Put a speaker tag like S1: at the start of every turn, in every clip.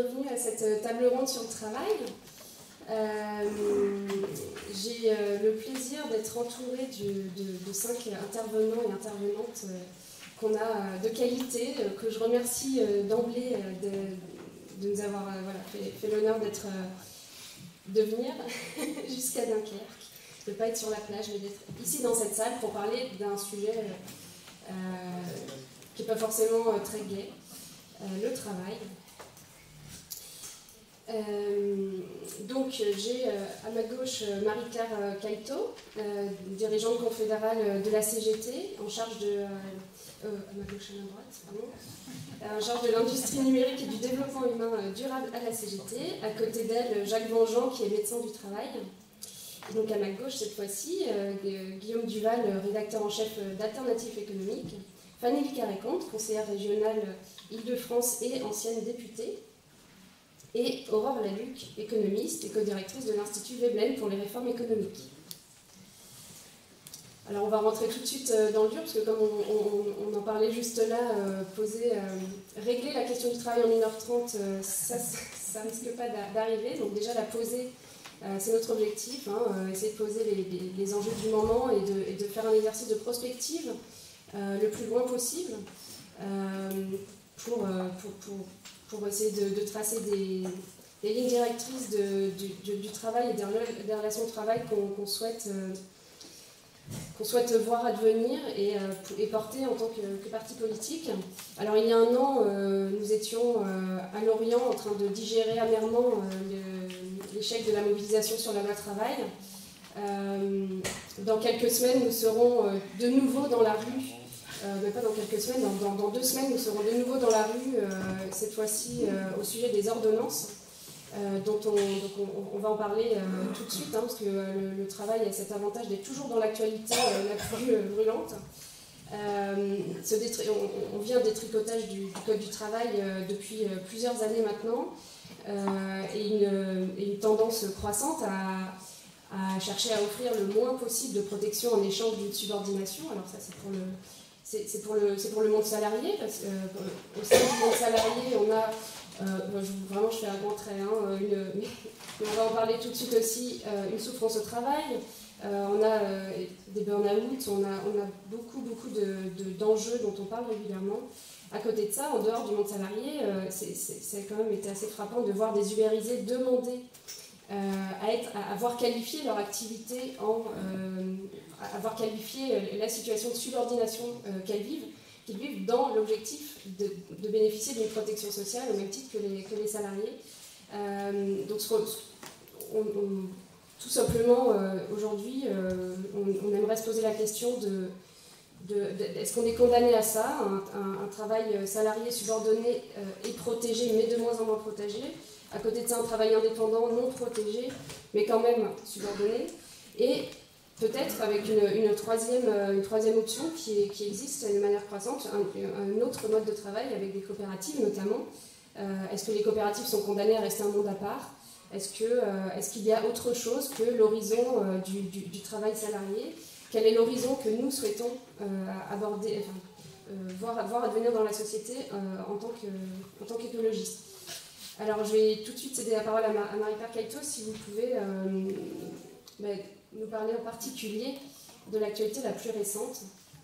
S1: bienvenue à cette table ronde sur le travail. J'ai le plaisir d'être entourée de 5 intervenants et intervenantes qu'on a de qualité, que je remercie d'emblée de nous avoir fait l'honneur de venir jusqu'à Dunkerque, de ne pas être sur la plage, mais d'être ici dans cette salle pour parler d'un sujet qui n'est pas forcément très gai, le travail. Donc j'ai à ma gauche Marie-Claire Cailleteau, dirigeante confédérale de la CGT, en charge de à ma gauche et à ma droite, pardon, en charge de l'industrie numérique et du développement humain durable à la CGT. À côté d'elle, Jacques Bonjean, qui est médecin du travail. Et donc à ma gauche cette fois-ci, Guillaume Duval, rédacteur en chef d'Alternative économique. Fanny Vicaret-Comte, conseillère régionale Île-de-France et ancienne députée. Et Aurore Laluc, économiste et co-directrice de l'Institut Veblen pour les réformes économiques. Alors on va rentrer tout de suite dans le dur, parce que comme on en parlait juste là, régler la question du travail en 1h30, ça risque pas d'arriver. Donc déjà la poser, c'est notre objectif, essayer de poser les enjeux du moment et de faire un exercice de prospective le plus loin possible pour essayer de tracer des lignes directrices du travail et des relations de travail qu'on souhaite voir advenir et porter en tant que parti politique. Alors il y a un an, nous étions à Lorient en train de digérer amèrement l'échec de la mobilisation sur la loi travail. Dans quelques semaines, nous serons de nouveau dans la rue. Mais pas dans quelques semaines, dans 2 semaines, nous serons de nouveau dans la rue, cette fois-ci au sujet des ordonnances, dont on va en parler tout de suite, parce que le travail a cet avantage d'être toujours dans l'actualité la plus brûlante. On vient des tricotages du Code du travail depuis plusieurs années maintenant, et une tendance croissante à chercher à offrir le moins possible de protection en échange d'une subordination. Alors ça, c'est pour le monde salarié, parce qu'au sein du monde salarié, on a, vraiment je fais un grand trait, mais on va en parler tout de suite aussi, une souffrance au travail, on a des burn-out, on a beaucoup d'enjeux dont on parle régulièrement. À côté de ça, en dehors du monde salarié, ça a quand même été assez frappant de voir des ubérisés demander à voir qualifier leur activité avoir qualifié la situation de subordination qu'ils vivent dans l'objectif de bénéficier d'une protection sociale au même titre que les salariés. Donc tout simplement, aujourd'hui, on aimerait se poser la question est-ce qu'on est condamné à ça, un travail salarié subordonné et protégé, mais de moins en moins protégé. À côté de ça, un travail indépendant, non protégé, mais quand même subordonné. Et peut-être avec une troisième option qui existe de manière croissante, un autre mode de travail avec des coopératives notamment. Est-ce que les coopératives sont condamnées à rester un monde à part ? Est-ce qu'il y a autre chose que l'horizon du travail salarié ? Quel est l'horizon que nous souhaitons aborder, voir advenir dans la société en tant qu'écologiste ? Alors je vais tout de suite céder la parole à Marie-Claire Cailleteau, si vous pouvez nous parler en particulier de l'actualité la plus récente.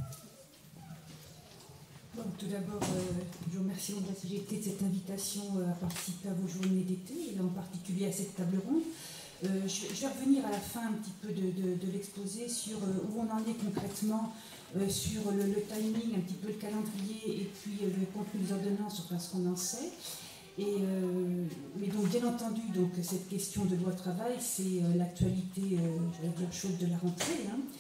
S2: Bon, tout d'abord, je remercie la CGT de cette invitation à participer à vos journées d'été, et en particulier à cette table ronde. Je vais revenir à la fin un petit peu de l'exposé sur où on en est concrètement, sur le timing, un petit peu le calendrier, et puis le contenu des ordonnances, enfin ce qu'on en sait. Mais donc, bien entendu, cette question de loi travail, c'est l'actualité, je vais dire, chaude de la rentrée.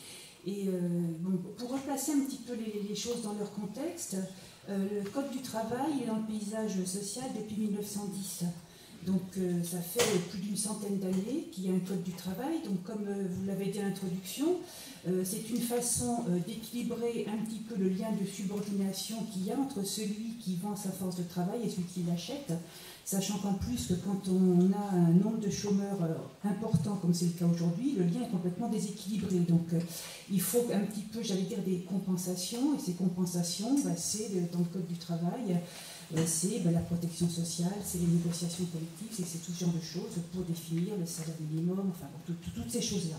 S2: Pour replacer un petit peu les choses dans leur contexte, le Code du travail est dans le paysage social depuis 1910. Donc ça fait plus d'une centaine d'années qu'il y a un Code du travail. Donc comme vous l'avez dit à l'introduction, c'est une façon d'équilibrer un petit peu le lien de subordination qu'il y a entre celui qui vend sa force de travail et celui qui l'achète, sachant qu'en plus que quand on a un nombre de chômeurs important, comme c'est le cas aujourd'hui, le lien est complètement déséquilibré. Donc il faut un petit peu, j'allais dire, des compensations, et ces compensations, c'est dans le Code du travail, c'est la protection sociale, c'est les négociations collectives, c'est tout ce genre de choses pour définir le salaire minimum, enfin toutes ces choses-là.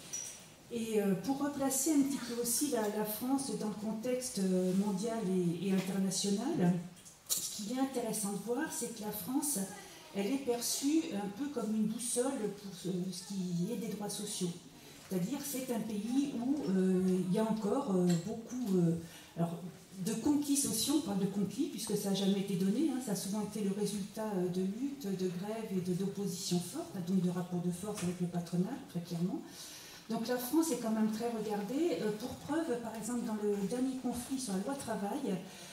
S2: Et pour replacer un petit peu aussi la France dans le contexte mondial et international, ce qu'il est intéressant de voir, c'est que la France, elle est perçue un peu comme une boussole pour ce qui est des droits sociaux. C'est-à-dire c'est un pays où il y a encore beaucoup de conquis sociaux, on parle de conquis puisque ça n'a jamais été donné, ça a souvent été le résultat de luttes, de grèves et d'oppositions fortes, donc de rapports de force avec le patronat, très clairement. Donc la France est quand même très regardée. Pour preuve, par exemple, dans le dernier conflit sur la loi travail,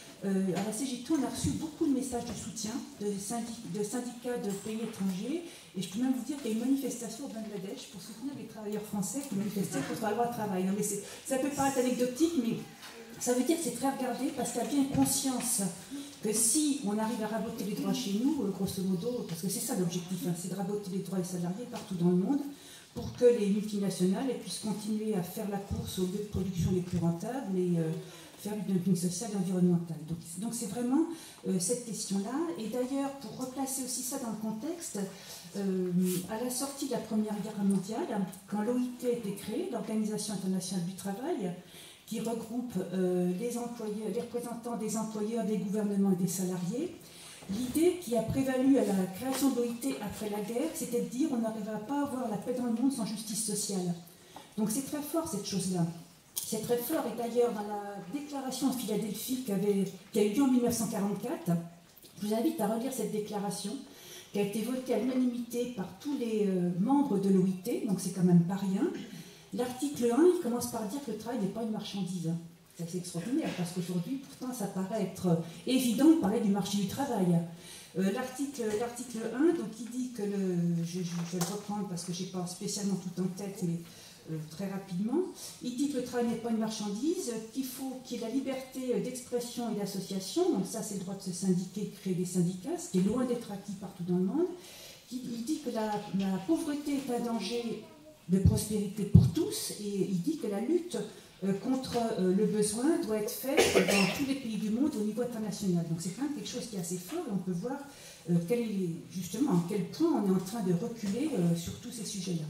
S2: à la CGT, on a reçu beaucoup de messages de soutien de syndicats de pays étrangers. Et je peux même vous dire qu'il y a une manifestation au Bangladesh pour soutenir les travailleurs français qui manifestaient contre la loi travail. Non, mais ça peut paraître anecdotique, mais ça veut dire que c'est très regardé parce qu'il y a bien conscience que si on arrive à raboter les droits chez nous, grosso modo, parce que c'est ça l'objectif, c'est de raboter les droits des salariés partout dans le monde, pour que les multinationales puissent continuer à faire la course aux lieux de production les plus rentables et faire du dumping social et environnemental. Donc c'est vraiment cette question-là. Et d'ailleurs, pour replacer aussi ça dans le contexte, à la sortie de la Première Guerre mondiale, quand l'OIT a été créée, l'Organisation internationale du travail, qui regroupe les représentants des employeurs, des gouvernements et des salariés, l'idée qui a prévalu à la création de l'OIT après la guerre, c'était de dire on n'arrivera pas à avoir la paix dans le monde sans justice sociale. Donc c'est très fort cette chose-là. C'est très fort, et d'ailleurs dans la déclaration de Philadelphie qui a eu lieu en 1944, je vous invite à relire cette déclaration qui a été votée à l'unanimité par tous les membres de l'OIT, donc c'est quand même pas rien. L'article 1, il commence par dire que le travail n'est pas une marchandise. C'est assez extraordinaire parce qu'aujourd'hui, pourtant, ça paraît être évident de parler du marché du travail. L'article 1, donc, il dit que je vais le reprendre parce que je n'ai pas spécialement tout en tête, mais très rapidement. Il dit que le travail n'est pas une marchandise, qu'il faut qu'il y ait la liberté d'expression et d'association, donc ça, c'est le droit de se syndiquer, de créer des syndicats, ce qui est loin d'être acquis partout dans le monde. Il dit que la pauvreté est un danger de prospérité pour tous, et il dit que la lutte contre le besoin doit être faite dans tous les pays du monde au niveau international. Donc c'est quand même quelque chose qui est assez fort, et on peut voir justement à quel point on est en train de reculer sur tous ces sujets-là.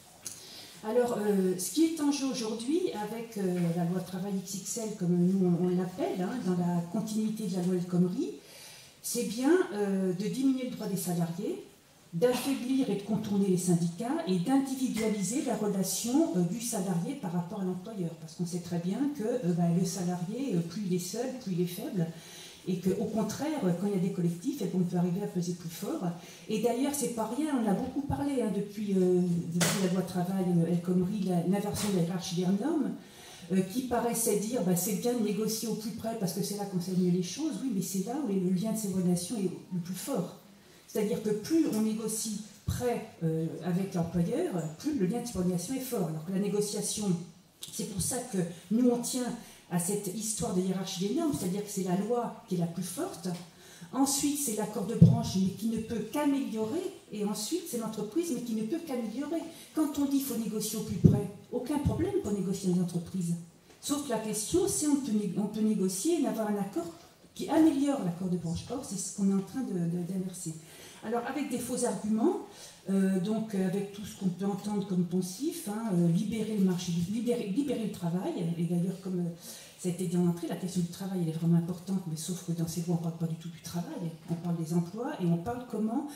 S2: Alors, ce qui est en jeu aujourd'hui avec la loi travail XXL, comme nous on l'appelle, dans la continuité de la loi El Khomri, c'est bien de diminuer le droit des salariés, d'affaiblir et de contourner les syndicats et d'individualiser la relation du salarié par rapport à l'employeur. Parce qu'on sait très bien que le salarié, plus il est seul, plus il est faible, et qu'au contraire, quand il y a des collectifs, on peut arriver à peser plus fort. Et d'ailleurs, c'est pas rien, on a beaucoup parlé depuis la loi travail, El Khomri, l'inversion de la hiérarchie des normes, qui paraissait dire c'est bien de négocier au plus près parce que c'est là qu'on sait mieux les choses. Oui, mais c'est là où le lien de ces relations est le plus fort. C'est-à-dire que plus on négocie près avec l'employeur, plus le lien de subordination est fort. Alors que la négociation, c'est pour ça que nous on tient à cette histoire de hiérarchie des normes, c'est-à-dire que c'est la loi qui est la plus forte. Ensuite, c'est l'accord de branche, mais qui ne peut qu'améliorer. Et ensuite, c'est l'entreprise, mais qui ne peut qu'améliorer. Quand on dit qu'il faut négocier au plus près, aucun problème pour négocier dans les entreprises. Sauf que la question, c'est on peut négocier et avoir un accord qui améliore l'accord de branche. Or, c'est ce qu'on est en train d'inverser. Alors, avec des faux arguments, donc avec tout ce qu'on peut entendre comme poncif, libérer le marché, libérer le travail, et d'ailleurs, comme ça a été dit en entrée, la question du travail, elle est vraiment importante, mais sauf que dans ces lois, on ne parle pas du tout du travail, on parle des emplois, et on parle comment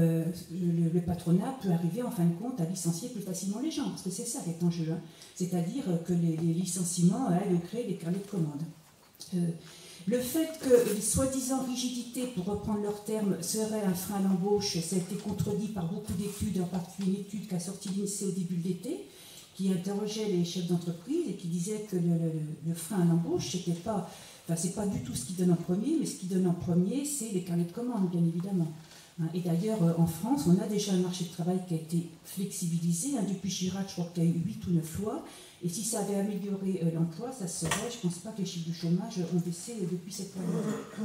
S2: le patronat peut arriver, en fin de compte, à licencier plus facilement les gens, parce que c'est ça qui est en jeu, c'est-à-dire que les licenciements aident à créer des carnets de commandes. Le fait que les soi-disant rigidités, pour reprendre leurs termes, seraient un frein à l'embauche, ça a été contredit par beaucoup d'études, en particulier une étude qu'a sorti l'INSEE au début de l'été, qui interrogeait les chefs d'entreprise et qui disait que le frein à l'embauche, c'est pas du tout ce qui donne en premier, mais ce qui donne en premier, c'est les carnets de commandes, bien évidemment. Et d'ailleurs, en France, on a déjà un marché de travail qui a été flexibilisé. Depuis Chirac, je crois qu'il y a eu 8 ou 9 lois. Et si ça avait amélioré l'emploi, ça serait, je ne pense pas que les chiffres du chômage ont baissé depuis cette période.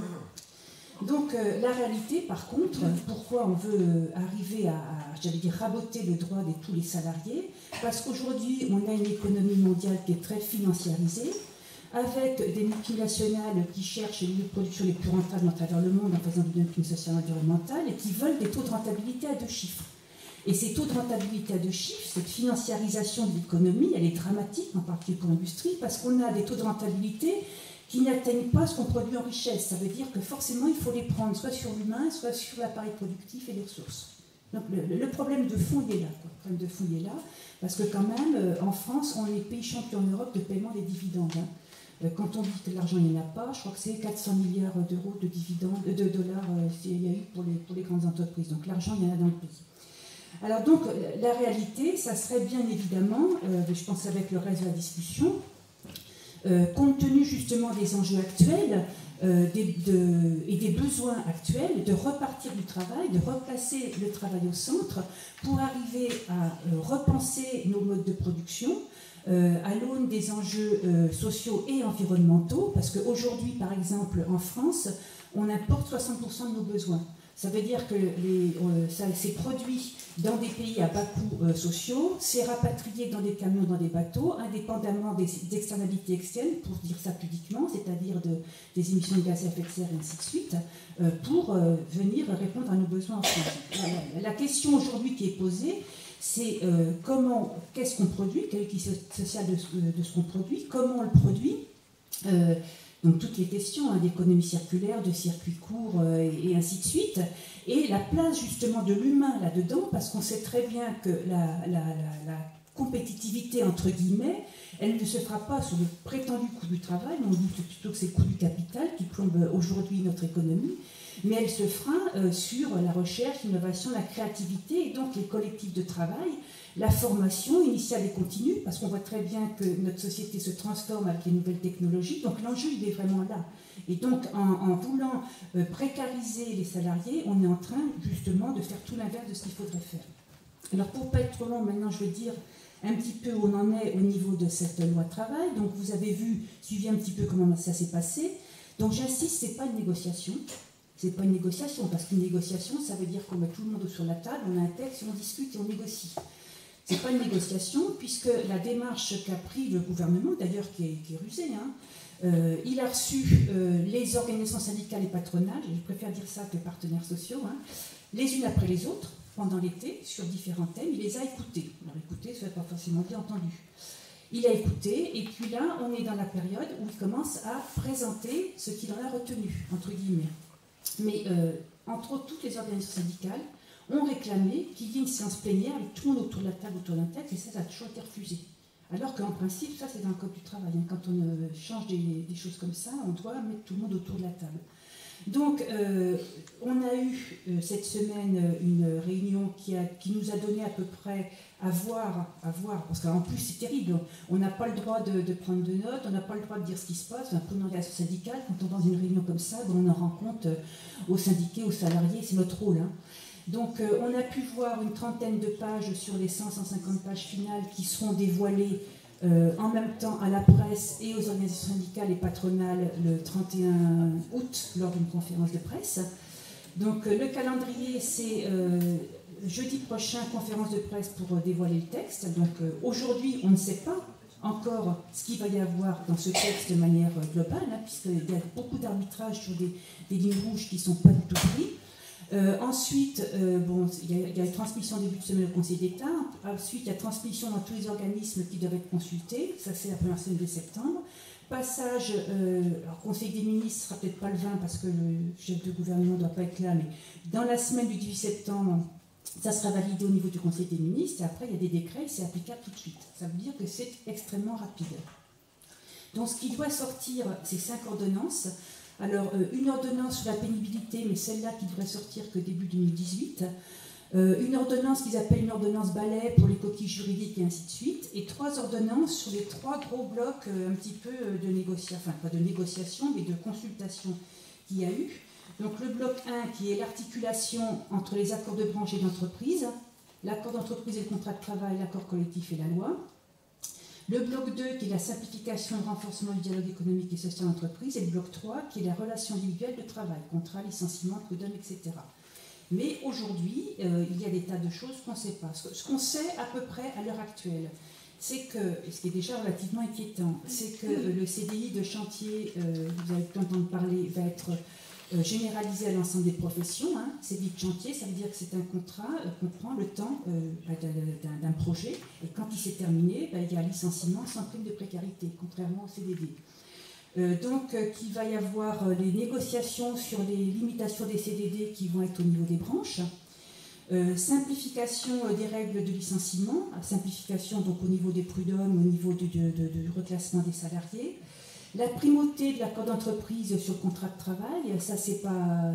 S2: Donc la réalité, par contre, pourquoi on veut arriver à raboter le droit de tous les salariés? Parce qu'aujourd'hui, on a une économie mondiale qui est très financiarisée, avec des multinationales qui cherchent les lieux de production les plus rentables à travers le monde en faisant du dumping social et environnemental et qui veulent des taux de rentabilité à 2 chiffres. Et ces taux de rentabilité à 2 chiffres, cette financiarisation de l'économie, elle est dramatique, en particulier pour l'industrie, parce qu'on a des taux de rentabilité qui n'atteignent pas ce qu'on produit en richesse. Ça veut dire que forcément, il faut les prendre soit sur l'humain, soit sur l'appareil productif et les ressources. Donc le problème de fond, il est là. Le problème de fond, il est là, parce que quand même, en France, on est pays champion en Europe de paiement des dividendes. Quand on dit que l'argent, il n'y en a pas, je crois que c'est 400 milliards d'euros de dividendes, de dollars, il y a eu pour les grandes entreprises. Donc l'argent, il y en a dans le pays. Alors donc, la réalité, ça serait bien évidemment, je pense avec le reste de la discussion, compte tenu justement des enjeux actuels et des besoins actuels, de repartir du travail, de replacer le travail au centre pour arriver à repenser nos modes de production à l'aune des enjeux sociaux et environnementaux, parce qu'aujourd'hui, par exemple, en France, on importe 60% de nos besoins. Ça veut dire que c'est produit dans des pays à bas coûts sociaux, c'est rapatrié dans des camions, dans des bateaux, indépendamment des externalités externes, pour dire ça pudiquement, c'est-à-dire des émissions de gaz à effet de serre et ainsi de suite, pour venir répondre à nos besoins en France. La question aujourd'hui qui est posée, c'est qu'est-ce qu'on produit, quelle est l'équité sociale de ce qu'on produit, comment on le produit. Donc toutes les questions d'économie circulaire, de circuits courts et ainsi de suite, et la place justement de l'humain là-dedans, parce qu'on sait très bien que la compétitivité, entre guillemets, elle ne se fera pas sur le prétendu coût du travail, on dit plutôt que c'est le coût du capital qui plombe aujourd'hui notre économie, mais elle se fera sur la recherche, l'innovation, la créativité, et donc les collectifs de travail, la formation initiale et continue, parce qu'on voit très bien que notre société se transforme avec les nouvelles technologies, donc l'enjeu il est vraiment là. Et donc en voulant précariser les salariés, on est en train justement de faire tout l'inverse de ce qu'il faudrait faire. Alors pour ne pas être trop long, maintenant je vais dire un petit peu où on en est au niveau de cette loi travail. Donc vous avez suivi un petit peu comment ça s'est passé. Donc j'insiste, ce n'est pas une négociation. C'est pas une négociation, parce qu'une négociation, ça veut dire qu'on met tout le monde sur la table, on a un texte, on discute et on négocie. Ce n'est pas une négociation, puisque la démarche qu'a pris le gouvernement, d'ailleurs qui est rusée, il a reçu les organisations syndicales et patronales, je préfère dire ça que partenaires sociaux, les unes après les autres, pendant l'été, sur différents thèmes, il les a écoutés. Alors écouter, ça n'a pas forcément été entendu. Il a écouté, et puis là, on est dans la période où il commence à présenter ce qu'il en a retenu, entre guillemets. Mais entre autres, toutes les organisations syndicales ont réclamé qu'il y ait une séance plénière avec tout le monde autour de la table, autour d'un texte, et ça a toujours été refusé. Alors qu'en principe, ça c'est dans le code du travail. Quand on change des choses comme ça, on doit mettre tout le monde autour de la table. Donc, on a eu cette semaine une réunion qui nous a donné à peu près à voir, parce qu'en plus c'est terrible, on n'a pas le droit de prendre de notes, on n'a pas le droit de dire ce qui se passe, on a pas d'organisation syndicale, quand on est dans une réunion comme ça, on en rend compte aux syndiqués, aux salariés, c'est notre rôle. Donc on a pu voir une trentaine de pages sur les 150 pages finales qui seront dévoilées en même temps à la presse et aux organisations syndicales et patronales le 31 août lors d'une conférence de presse. Donc le calendrier, c'est jeudi prochain, conférence de presse pour dévoiler le texte. Donc aujourd'hui, on ne sait pas encore ce qu'il va y avoir dans ce texte de manière globale, puisqu'il y a beaucoup d'arbitrages sur des lignes rouges qui ne sont pas du tout pris. Ensuite, il y a une transmission début de semaine au Conseil d'État. Ensuite, il y a transmission dans tous les organismes qui doivent être consultés. Ça, c'est la première semaine de septembre. Passage, alors Conseil des ministres, ce sera peut-être pas le 20 parce que le chef de gouvernement ne doit pas être là, mais dans la semaine du 18 septembre, ça sera validé au niveau du Conseil des ministres. Et après, il y a des décrets, c'est applicable tout de suite. Ça veut dire que c'est extrêmement rapide. Donc, ce qui doit sortir, c'est 5 ordonnances. Alors, une ordonnance sur la pénibilité, mais celle-là qui devrait sortir que début 2018. Une ordonnance qu'ils appellent une ordonnance balai pour les coquilles juridiques et ainsi de suite. Et 3 ordonnances sur les 3 gros blocs un petit peu de négociation, enfin pas de négociation, mais de consultation qu'il y a eu. Donc le bloc 1 qui est l'articulation entre les accords de branche et d'entreprise, l'accord d'entreprise et le contrat de travail, l'accord collectif et la loi. Le bloc 2 qui est la simplification et le renforcement du dialogue économique et social d'entreprise, et le bloc 3 qui est la relation individuelle de travail, contrat, licenciement, prud'homme, etc. Mais aujourd'hui, il y a des tas de choses qu'on ne sait pas. Ce qu'on sait à peu près à l'heure actuelle, c'est que, ce qui est déjà relativement inquiétant, c'est que le CDI de chantier, vous avez pu entendre parler, va être généralisé à l'ensemble des professions. Hein. CDI de chantier, ça veut dire que c'est un contrat qu'on prend le temps d'un projet, et quand il s'est terminé, il y a un licenciement sans prime de précarité, contrairement au CDD. Donc, qu'il va y avoir les négociations sur les limitations des CDD qui vont être au niveau des branches, simplification des règles de licenciement, simplification donc au niveau des prud'hommes, au niveau du reclassement des salariés, la primauté de l'accord d'entreprise sur le contrat de travail, ça c'est pas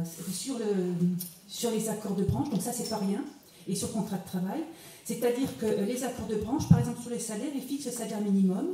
S2: sur les accords de branche, donc ça c'est pas rien, et sur le contrat de travail, c'est-à-dire que les accords de branche, par exemple sur les salaires, ils fixent le salaire minimum,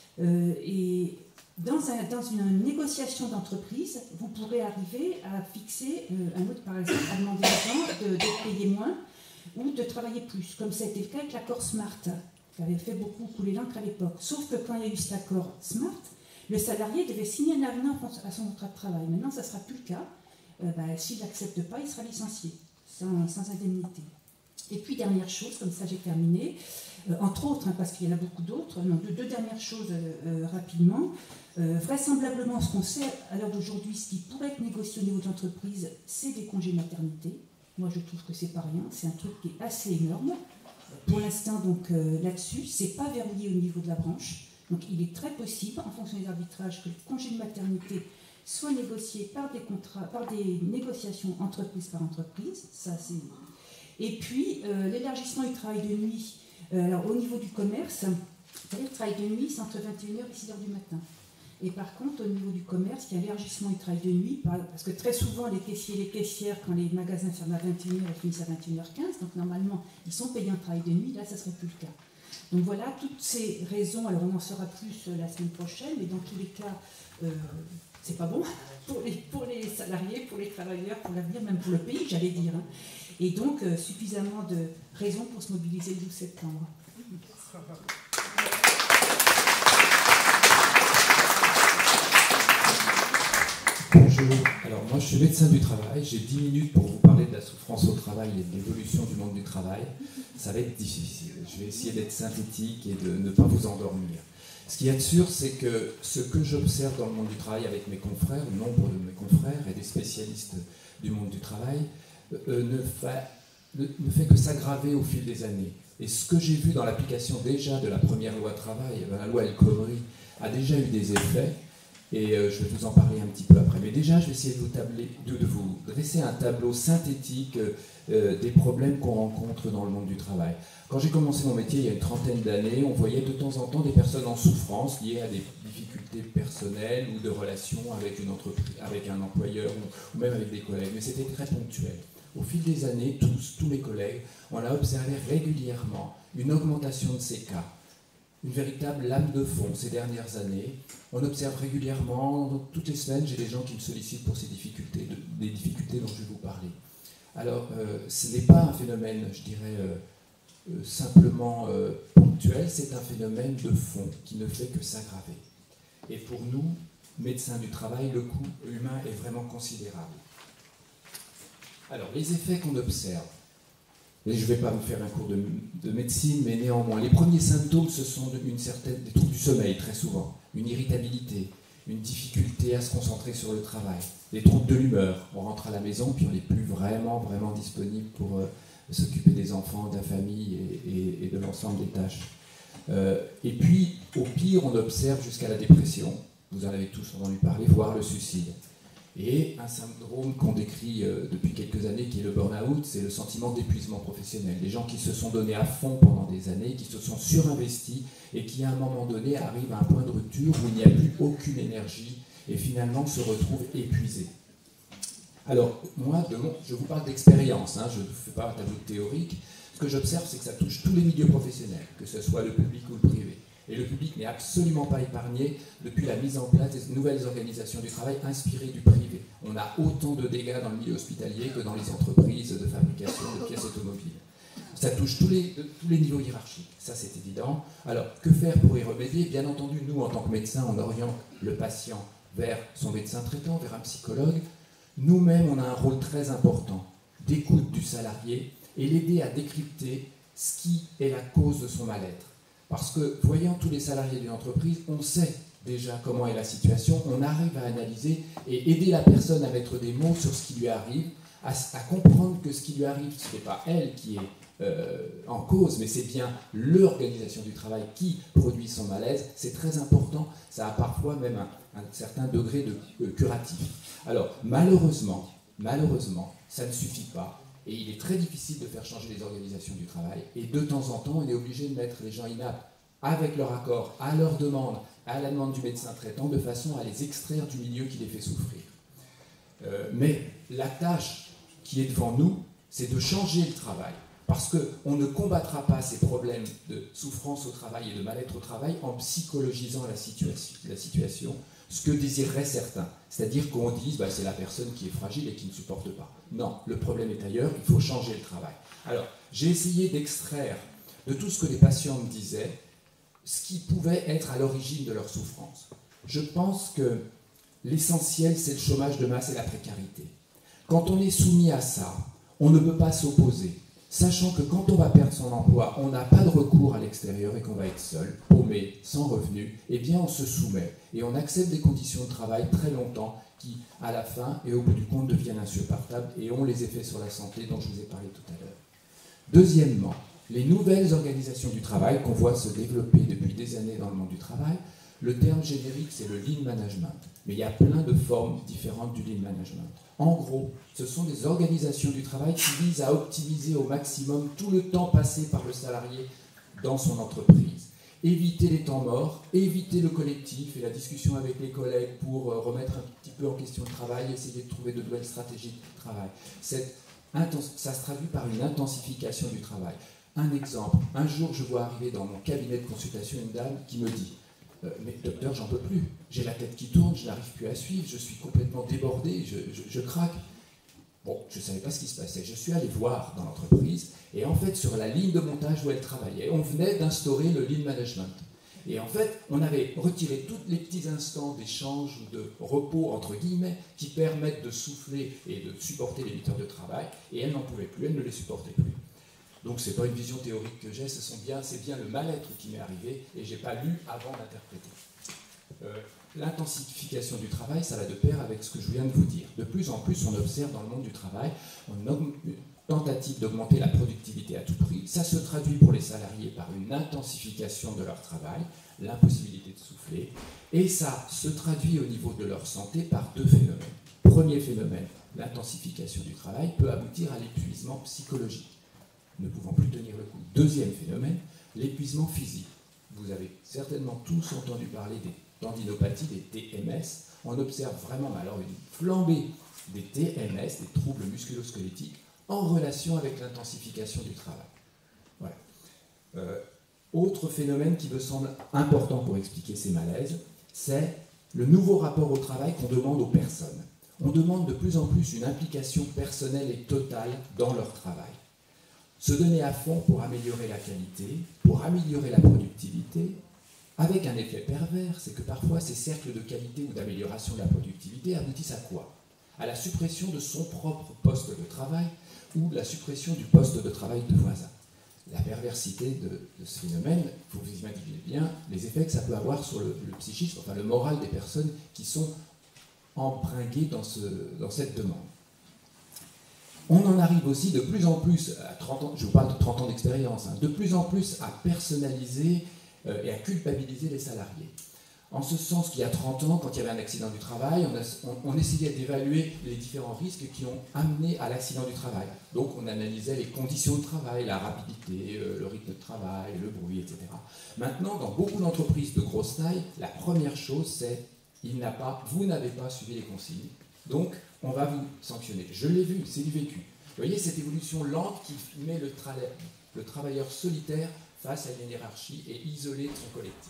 S2: et dans une négociation d'entreprise, vous pourrez arriver à fixer un autre, par exemple, à demander aux gens de payer moins ou de travailler plus, comme ça a été le cas avec l'accord SMART, qui avait fait beaucoup couler l'encre à l'époque. Sauf que quand il y a eu cet accord SMART, le salarié devait signer un avenant à son contrat de travail. Maintenant, ça ne sera plus le cas. S'il n'accepte pas, il sera licencié, sans indemnité. Et puis, dernière chose, comme ça j'ai terminé, entre autres, parce qu'il y en a beaucoup d'autres, deux dernières choses rapidement. Vraisemblablement, ce qu'on sait à l'heure d'aujourd'hui, ce qui pourrait être négocié au niveau de l'entreprise, c'est des congés maternité. Moi, je trouve que c'est pas rien, c'est un truc qui est assez énorme. Pour l'instant, donc là-dessus, c'est pas verrouillé au niveau de la branche. Donc, il est très possible, en fonction des arbitrages, que le congé de maternité soit négocié par des contrats, par des négociations entreprise par entreprise. Ça, c'est. Et puis, l'élargissement du travail de nuit. Alors, au niveau du commerce, c'est-à-dire le travail de nuit, c'est entre 21h et 6h du matin. Et par contre, au niveau du commerce, il y a l'élargissement du travail de nuit, parce que très souvent, les caissiers et les caissières, quand les magasins ferment à 21h, ils finissent à 21h15, donc normalement, ils sont payés en travail de nuit, là, ça ne serait plus le cas. Donc voilà, toutes ces raisons, alors on en saura plus la semaine prochaine, mais dans tous les cas, c'est pas bon pour les salariés, pour les travailleurs, pour l'avenir, même pour le pays, j'allais dire. Hein. Et donc, suffisamment de raisons pour se mobiliser le 12 septembre.
S3: Bonjour, alors moi je suis médecin du travail, j'ai 10 minutes pour vous parler de la souffrance au travail et de l'évolution du monde du travail. Ça va être difficile, je vais essayer d'être synthétique et de ne pas vous endormir. Ce qu'il y a de sûr, c'est que ce que j'observe dans le monde du travail avec mes confrères, nombre de mes confrères et des spécialistes du monde du travail, ne fait que s'aggraver au fil des années. Et ce que j'ai vu dans l'application déjà de la première loi travail, la loi El Khomri, a déjà eu des effets. Et je vais vous en parler un petit peu après. Mais déjà, je vais essayer de vous dresser un tableau synthétique des problèmes qu'on rencontre dans le monde du travail. Quand j'ai commencé mon métier il y a une trentaine d'années, on voyait de temps en temps des personnes en souffrance liées à des difficultés personnelles ou de relations avec une entreprise, avec un employeur ou même avec des collègues. Mais c'était très ponctuel. Au fil des années, tous mes collègues, on a observé régulièrement une augmentation de ces cas. Une véritable lame de fond ces dernières années. On observe régulièrement, donc toutes les semaines, j'ai des gens qui me sollicitent pour ces difficultés, des difficultés dont je vais vous parler. Alors, ce n'est pas un phénomène, je dirais, simplement ponctuel, c'est un phénomène de fond qui ne fait que s'aggraver. Et pour nous, médecins du travail, le coût humain est vraiment considérable. Alors, les effets qu'on observe. Et je ne vais pas vous faire un cours de médecine, mais néanmoins, les premiers symptômes, ce sont des troubles du sommeil, très souvent, une irritabilité, une difficulté à se concentrer sur le travail, des troubles de l'humeur. On rentre à la maison, puis on n'est plus vraiment disponible pour s'occuper des enfants, de la famille et de l'ensemble des tâches. Et puis, au pire, on observe jusqu'à la dépression, vous en avez tous entendu parler, voire le suicide. Et un syndrome qu'on décrit depuis quelques années, qui est le burn-out, c'est le sentiment d'épuisement professionnel. Des gens qui se sont donnés à fond pendant des années, qui se sont surinvestis et qui, à un moment donné, arrivent à un point de rupture où il n'y a plus aucune énergie et finalement se retrouvent épuisés. Alors, moi, je vous parle d'expérience, hein, je ne fais pas un tableau théorique. Ce que j'observe, c'est que ça touche tous les milieux professionnels, que ce soit le public ou le privé. Et le public n'est absolument pas épargné depuis la mise en place des nouvelles organisations du travail inspirées du privé. On a autant de dégâts dans le milieu hospitalier que dans les entreprises de fabrication de pièces automobiles. Ça touche tous les niveaux hiérarchiques, ça c'est évident. Alors, que faire pour y remédier? Bien entendu, nous, en tant que médecins, on oriente le patient vers son médecin traitant, vers un psychologue. Nous-mêmes, on a un rôle très important d'écoute du salarié et l'aider à décrypter ce qui est la cause de son mal-être. Parce que, voyant tous les salariés d'une entreprise, on sait déjà comment est la situation, on arrive à analyser et aider la personne à mettre des mots sur ce qui lui arrive, à comprendre que ce qui lui arrive, ce n'est pas elle qui est en cause, mais c'est bien l'organisation du travail qui produit son malaise. C'est très important, ça a parfois même un certain degré de curatif. Alors, malheureusement, ça ne suffit pas, et il est très difficile de faire changer les organisations du travail, et de temps en temps, on est obligé de mettre les gens inaptes avec leur accord, à leur demande, à la demande du médecin traitant, de façon à les extraire du milieu qui les fait souffrir. Mais la tâche qui est devant nous, c'est de changer le travail. Parce qu'on ne combattra pas ces problèmes de souffrance au travail et de mal-être au travail en psychologisant la situation, ce que désireraient certains. C'est-à-dire qu'on dise c'est la personne qui est fragile et qui ne supporte pas. Non, le problème est ailleurs, il faut changer le travail. Alors, j'ai essayé d'extraire de tout ce que les patients me disaient ce qui pouvait être à l'origine de leur souffrance. Je pense que l'essentiel, c'est le chômage de masse et la précarité. Quand on est soumis à ça, on ne peut pas s'opposer, sachant que quand on va perdre son emploi, on n'a pas de recours à l'extérieur et qu'on va être seul, paumé, sans revenu, eh bien on se soumet et on accepte des conditions de travail très longtemps qui, à la fin et au bout du compte, deviennent insupportables et ont les effets sur la santé dont je vous ai parlé tout à l'heure. Deuxièmement, les nouvelles organisations du travail qu'on voit se développer depuis des années dans le monde du travail, le terme générique, c'est le lean management. Mais il y a plein de formes différentes du lean management. En gros, ce sont des organisations du travail qui visent à optimiser au maximum tout le temps passé par le salarié dans son entreprise. Éviter les temps morts, éviter le collectif et la discussion avec les collègues pour remettre un petit peu en question le travail, essayer de trouver de nouvelles stratégies de travail. Ça se traduit par une intensification du travail. Un exemple, un jour je vois arriver dans mon cabinet de consultation une dame qui me dit « Mais docteur, j'en peux plus, j'ai la tête qui tourne, je n'arrive plus à suivre, je suis complètement débordé, je craque. » Bon, je ne savais pas ce qui se passait, je suis allé voir dans l'entreprise, et en fait sur la ligne de montage où elle travaillait, on venait d'instaurer le lean management. Et en fait, on avait retiré tous les petits instants d'échange ou de repos, entre guillemets, qui permettent de souffler et de supporter les 8 heures de travail, et elle n'en pouvait plus, elle ne les supportait plus. Donc ce n'est pas une vision théorique que j'ai, c'est bien le mal-être qui m'est arrivé et je n'ai pas lu avant d'interpréter. L'intensification du travail, ça va de pair avec ce que je viens de vous dire. De plus en plus, on observe dans le monde du travail une tentative d'augmenter la productivité à tout prix. Ça se traduit pour les salariés par une intensification de leur travail, l'impossibilité de souffler, et ça se traduit au niveau de leur santé par deux phénomènes. Premier phénomène, l'intensification du travail peut aboutir à l'épuisement psychologique, ne pouvant plus tenir le coup. Deuxième phénomène, l'épuisement physique. Vous avez certainement tous entendu parler des tendinopathies, des TMS. On observe vraiment alors une flambée des TMS, des troubles musculo-squelettiques, en relation avec l'intensification du travail. Voilà. Autre phénomène qui me semble important pour expliquer ces malaises, c'est le nouveau rapport au travail qu'on demande aux personnes. On demande de plus en plus une implication personnelle et totale dans leur travail. Se donner à fond pour améliorer la qualité, pour améliorer la productivité, avec un effet pervers, c'est que parfois ces cercles de qualité ou d'amélioration de la productivité aboutissent à quoi? À la suppression de son propre poste de travail ou la suppression du poste de travail de voisin. La perversité de ce phénomène, vous vous imaginez bien les effets que ça peut avoir sur le psychisme, enfin le moral des personnes qui sont embringuées dans cette demande. On en arrive aussi de plus en plus, à 30 ans, je vous parle de 30 ans d'expérience, de plus en plus à personnaliser et à culpabiliser les salariés. En ce sens qu'il y a 30 ans, quand il y avait un accident du travail, on essayait d'évaluer les différents risques qui ont amené à l'accident du travail. Donc on analysait les conditions de travail, la rapidité, le rythme de travail, le bruit, etc. Maintenant, dans beaucoup d'entreprises de grosse taille, la première chose c'est vous n'avez pas suivi les consignes, donc on va vous sanctionner. Je l'ai vu, c'est du vécu. Vous voyez cette évolution lente qui met le travailleur solitaire face à une hiérarchie et isolé de son collectif.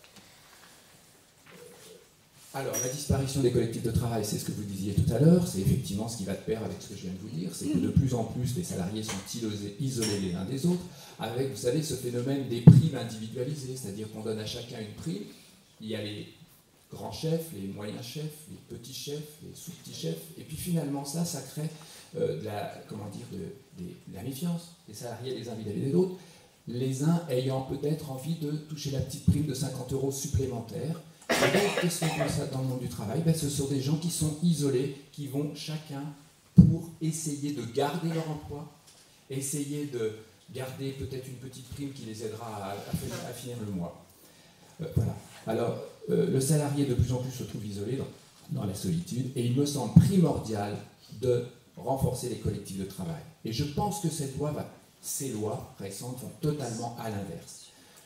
S3: Alors, la disparition des collectifs de travail, c'est ce que vous disiez tout à l'heure, c'est effectivement ce qui va de pair avec ce que je viens de vous dire, c'est que de plus en plus les salariés sont isolés les uns des autres, avec, vous savez, ce phénomène des primes individualisées, c'est-à-dire qu'on donne à chacun une prime, il y a les grands chefs, les moyens chefs, les petits chefs, les sous-petits chefs, et puis finalement ça crée de la méfiance des salariés les uns vis-à-vis des autres. les uns ayant peut-être envie de toucher la petite prime de 50 € supplémentaires. Et donc, qu'est-ce qu'on constate dans le monde du travail? Ce sont des gens qui sont isolés, qui vont chacun pour essayer de garder leur emploi, essayer de garder peut-être une petite prime qui les aidera à finir le mois. Voilà. Alors, le salarié de plus en plus se trouve isolé dans la solitude, et il me semble primordial de renforcer les collectifs de travail. Et je pense que ces lois récentes vont totalement à l'inverse.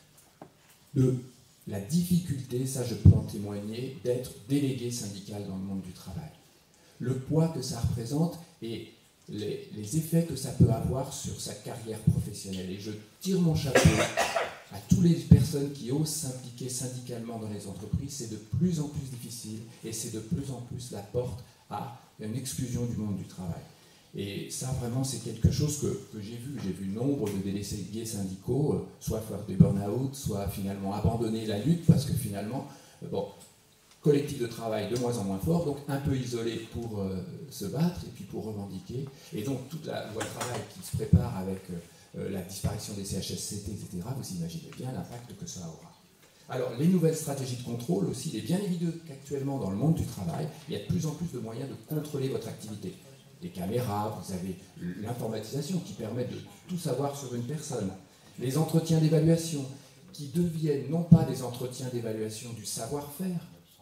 S3: La difficulté, ça je peux en témoigner, d'être délégué syndical dans le monde du travail. Le poids que ça représente et les effets que ça peut avoir sur sa carrière professionnelle. Et je tire mon chapeau à toutes les personnes qui osent s'impliquer syndicalement dans les entreprises. C'est de plus en plus difficile et c'est de plus en plus la porte à une exclusion du monde du travail. Et ça, vraiment, c'est quelque chose que j'ai vu. J'ai vu nombre de délégués syndicaux, soit faire des burn-out, soit finalement abandonner la lutte, parce que finalement, collectif de travail de moins en moins fort, donc un peu isolé pour se battre et puis pour revendiquer. Et donc toute la loi travail qui se prépare avec la disparition des CHSCT, etc., vous imaginez bien l'impact que ça aura. Alors les nouvelles stratégies de contrôle aussi, il est bien évident qu'actuellement dans le monde du travail, il y a de plus en plus de moyens de contrôler votre activité. Des caméras, vous avez l'informatisation qui permet de tout savoir sur une personne. Les entretiens d'évaluation qui deviennent non pas des entretiens d'évaluation du savoir-faire,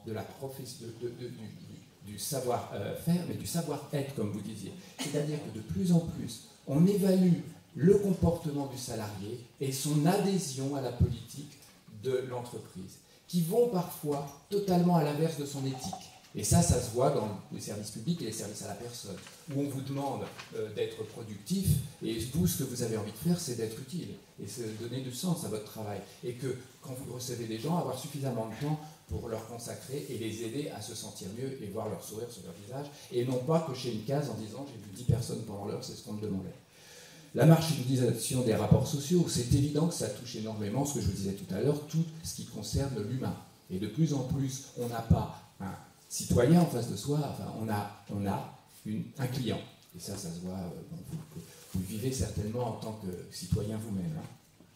S3: du savoir-faire, mais du savoir-être, comme vous disiez. C'est-à-dire que de plus en plus, on évalue le comportement du salarié et son adhésion à la politique de l'entreprise, qui vont parfois totalement à l'inverse de son éthique. Et ça se voit dans les services publics et les services à la personne, où on vous demande d'être productif, et vous, ce que vous avez envie de faire, c'est d'être utile, et c'est donner du sens à votre travail. Et que, quand vous recevez des gens, avoir suffisamment de temps pour leur consacrer et les aider à se sentir mieux et voir leur sourire sur leur visage, et non pas cocher une case en disant « j'ai vu 10 personnes pendant l'heure, c'est ce qu'on me demandait ». La marchandisation des rapports sociaux, c'est évident que ça touche énormément, ce que je vous disais tout à l'heure, tout ce qui concerne l'humain. Et de plus en plus, on n'a pas un citoyen en face de soi, enfin, on a un client. Et ça se voit, vous le vivez certainement en tant que citoyen vous-même. Hein.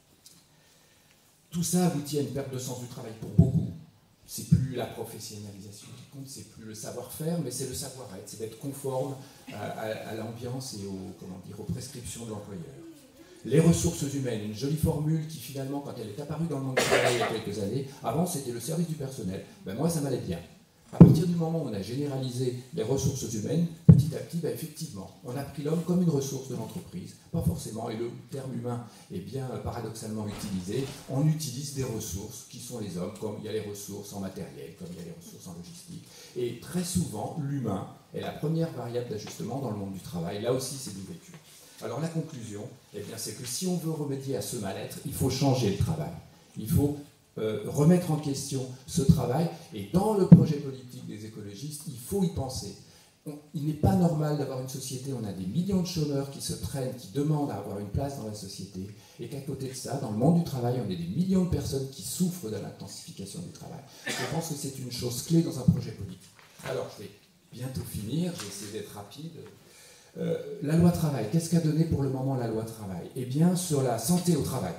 S3: Tout ça aboutit à une perte de sens du travail pour beaucoup. C'est plus la professionnalisation qui compte, c'est plus le savoir-faire, mais c'est le savoir-être, c'est d'être conforme à l'ambiance et aux prescriptions de l'employeur. Les ressources humaines, une jolie formule qui finalement, quand elle est apparue dans le monde du travail il y a quelques années, avant c'était le service du personnel. Ben moi ça m'allait bien. À partir du moment où on a généralisé les ressources humaines, petit à petit, effectivement, on a pris l'homme comme une ressource de l'entreprise. Pas forcément, et le terme humain est bien paradoxalement utilisé. On utilise des ressources qui sont les hommes, comme il y a les ressources en matériel, comme il y a les ressources en logistique. Et très souvent, l'humain est la première variable d'ajustement dans le monde du travail. Là aussi, c'est du vécu. Alors la conclusion, c'est que si on veut remédier à ce mal-être, il faut changer le travail. Il faut remettre en question ce travail, et dans le projet politique des écologistes, il faut y penser. Il n'est pas normal d'avoir une société où on a des millions de chômeurs qui se traînent, qui demandent à avoir une place dans la société, et qu'à côté de ça, dans le monde du travail, on ait des millions de personnes qui souffrent de l'intensification du travail. Je pense que c'est une chose clé dans un projet politique. Alors, je vais bientôt finir, je vais essayer d'être rapide. La loi travail, qu'est-ce qu'a donné pour le moment la loi travail? Eh bien, sur la santé au travail.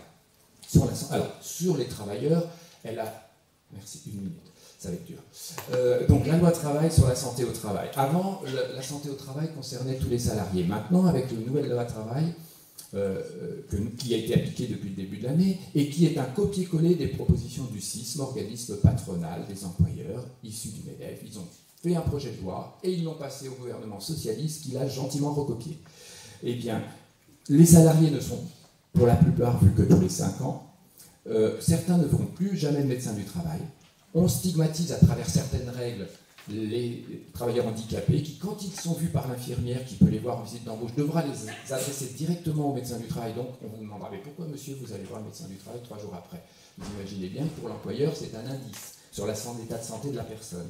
S3: Sur les travailleurs, elle a... Merci, une minute, ça va être dur. Donc la loi travail sur la santé au travail. Avant, la santé au travail concernait tous les salariés. Maintenant, avec une nouvelle loi travail qui a été appliquée depuis le début de l'année et qui est un copier-coller des propositions du CISM, organisme patronal des employeurs issus du MEDEF. Ils ont fait un projet de loi et ils l'ont passé au gouvernement socialiste qui l'a gentiment recopié. Eh bien, les salariés ne sont pour la plupart vus que tous les 5 ans. Certains ne verront plus jamais de médecin du travail. On stigmatise à travers certaines règles les travailleurs handicapés qui, quand ils sont vus par l'infirmière qui peut les voir en visite d'embauche, devra les adresser directement au médecin du travail. Donc on vous demandera, mais pourquoi monsieur vous allez voir le médecin du travail 3 jours après? Vous imaginez bien que pour l'employeur c'est un indice sur l'état de santé de la personne.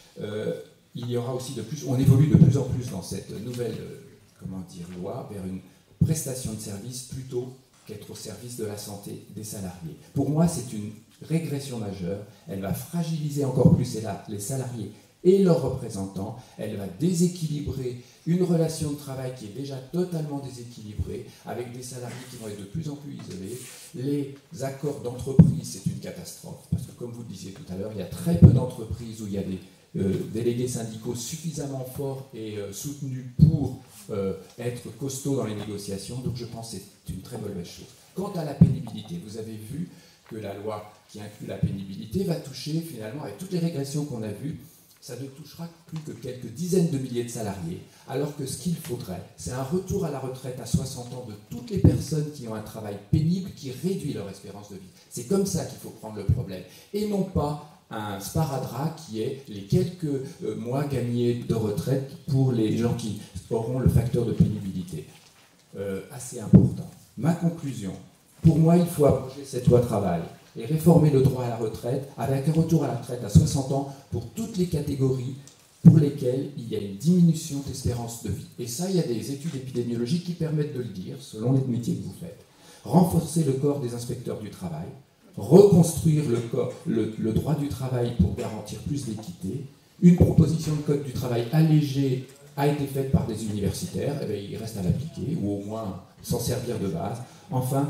S3: Il y aura aussi on évolue de plus en plus dans cette nouvelle loi vers une prestation de service plutôt qu'être au service de la santé des salariés. Pour moi, c'est une régression majeure. Elle va fragiliser encore plus les salariés et leurs représentants. Elle va déséquilibrer une relation de travail qui est déjà totalement déséquilibrée, avec des salariés qui vont être de plus en plus isolés. Les accords d'entreprise, c'est une catastrophe, parce que comme vous le disiez tout à l'heure, il y a très peu d'entreprises où il y a des délégués syndicaux suffisamment forts et soutenus pour être costauds dans les négociations. Donc je pense que c'est une très mauvaise chose. Quant à la pénibilité, vous avez vu que la loi qui inclut la pénibilité va toucher finalement, avec toutes les régressions qu'on a vues, ça ne touchera plus que quelques dizaines de milliers de salariés, alors que ce qu'il faudrait, c'est un retour à la retraite à 60 ans de toutes les personnes qui ont un travail pénible, qui réduit leur espérance de vie. C'est comme ça qu'il faut prendre le problème, et non pas un sparadrap qui est les quelques mois gagnés de retraite pour les gens qui auront le facteur de pénibilité. Assez important. Ma conclusion, pour moi, il faut abroger cette loi travail et réformer le droit à la retraite avec un retour à la retraite à 60 ans pour toutes les catégories pour lesquelles il y a une diminution d'espérance de vie. Et ça, il y a des études épidémiologiques qui permettent de le dire, selon les métiers que vous faites. Renforcer le corps des inspecteurs du travail, reconstruire le droit du travail pour garantir plus d'équité. Une proposition de code du travail allégé a été faite par des universitaires, et bien, il reste à l'appliquer, ou au moins s'en servir de base. Enfin,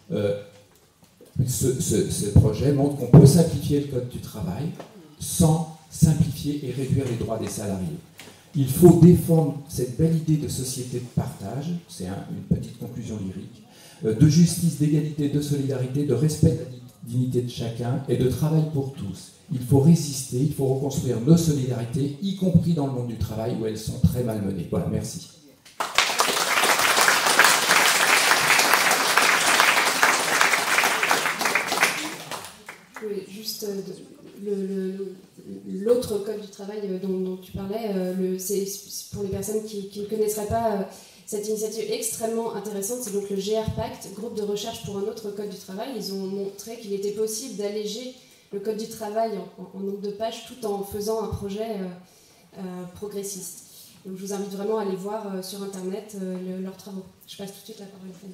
S3: ce projet montre qu'on peut simplifier le code du travail sans simplifier et réduire les droits des salariés. Il faut défendre cette belle idée de société de partage, c'est une petite conclusion lyrique, de justice, d'égalité, de solidarité, de respect de la dignité de chacun et de travail pour tous. Il faut résister, il faut reconstruire nos solidarités, y compris dans le monde du travail où elles sont très malmenées. Voilà, merci.
S1: Oui, juste l'autre code du travail dont tu parlais, c'est pour les personnes qui ne connaisseraient pas cette initiative extrêmement intéressante, c'est donc le GR Pacte, groupe de recherche pour un autre code du travail. Ils ont montré qu'il était possible d'alléger le code du travail en nombre de pages tout en faisant un projet progressiste. Donc je vous invite vraiment à aller voir sur internet leurs travaux. Je passe tout de suite la parole à Fanny.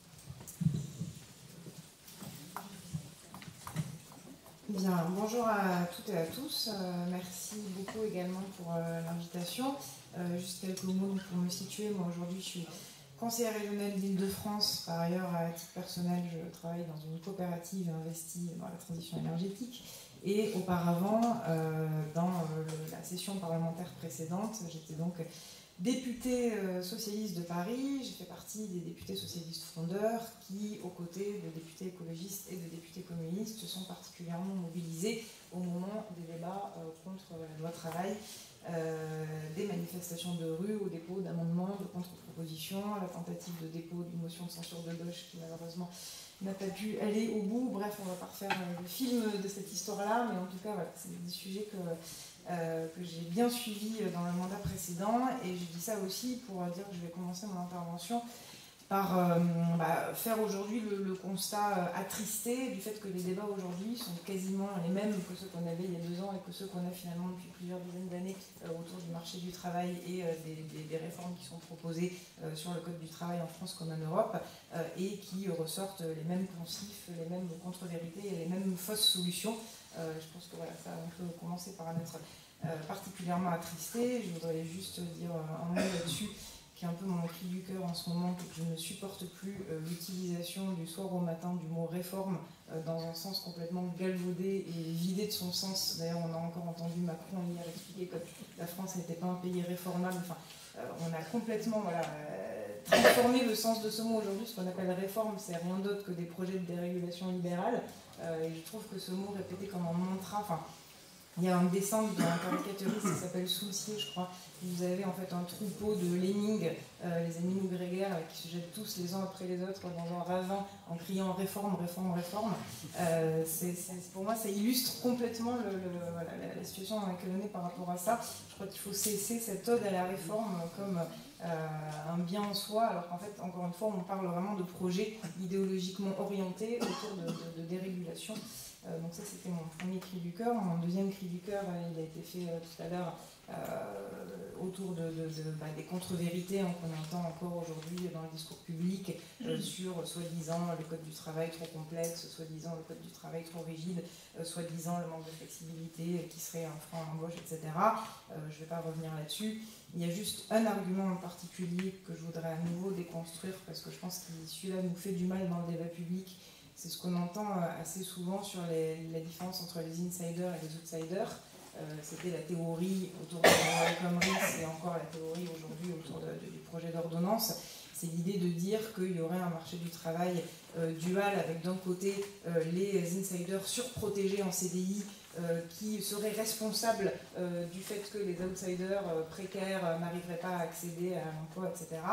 S4: Bien, bonjour à toutes et à tous. Merci beaucoup également pour l'invitation. Juste quelques mots pour me situer. Moi aujourd'hui je suis conseillère régionale d'Île-de-France. Par ailleurs, à titre personnel, je travaille dans une coopérative investie dans la transition énergétique. Et auparavant, dans la session parlementaire précédente, j'étais donc députée socialiste de Paris. J'ai fait partie des députés socialistes fondeurs qui, aux côtés de députés écologistes et de députés communistes, se sont particulièrement mobilisés au moment des débats contre la loi travail, des manifestations de rue au dépôt d'amendements, de contre-propositions, la tentative de dépôt d'une motion de censure de gauche qui malheureusement n'a pas pu aller au bout. Bref, on ne va pas refaire le film de cette histoire-là, mais en tout cas, voilà, c'est des sujets que j'ai bien suivis dans le mandat précédent. Et je dis ça aussi pour dire que je vais commencer mon intervention par faire aujourd'hui le constat attristé du fait que les débats aujourd'hui sont quasiment les mêmes que ceux qu'on avait il y a 2 ans et que ceux qu'on a finalement depuis plusieurs dizaines d'années autour du marché du travail et des réformes qui sont proposées sur le code du travail en France comme en Europe et qui ressortent les mêmes poncifs, les mêmes contre-vérités et les mêmes fausses solutions. Je pense que voilà, ça, on peut commencer par en être particulièrement attristé. Je voudrais juste dire un mot là-dessus, qui est un peu mon cri du cœur en ce moment, que je ne supporte plus l'utilisation du soir au matin du mot réforme dans un sens complètement galvaudé et vidé de son sens. D'ailleurs, on a encore entendu Macron hier expliquer que la France n'était pas un pays réformable. Enfin, on a complètement transformé le sens de ce mot aujourd'hui. Ce qu'on appelle réforme, c'est rien d'autre que des projets de dérégulation libérale. Et je trouve que ce mot répété comme un mantra, il y a un dessin d'un caricaturiste qui s'appelle Soulcier, je crois. Vous avez en fait un troupeau de lemmings, les animaux grégaires, qui se jettent tous les uns après les autres dans un ravin en criant réforme, réforme, réforme. Pour moi, ça illustre complètement la situation dans laquelle on est par rapport à ça. Je crois qu'il faut cesser cette ode à la réforme comme un bien en soi, alors qu'en fait, encore une fois, on parle vraiment de projets idéologiquement orientés autour de dérégulation. Donc ça, c'était mon premier cri du cœur. Mon deuxième cri du cœur, il a été fait tout à l'heure autour des contre-vérités qu'on entend encore aujourd'hui dans le discours public sur soi-disant le code du travail trop complexe, soi-disant le code du travail trop rigide, soi-disant le manque de flexibilité qui serait un frein à l'embauche, etc. Je ne vais pas revenir là-dessus. Il y a juste un argument en particulier que je voudrais à nouveau déconstruire parce que je pense que celui-là nous fait du mal dans le débat public. C'est ce qu'on entend assez souvent sur la différence entre les insiders et les outsiders. C'était la théorie autour de la loi El Khomri, c'est encore la théorie aujourd'hui autour du projet d'ordonnance. C'est l'idée de dire qu'il y aurait un marché du travail dual avec d'un côté les insiders surprotégés en CDI qui seraient responsables du fait que les outsiders précaires n'arriveraient pas à accéder à l'emploi, etc.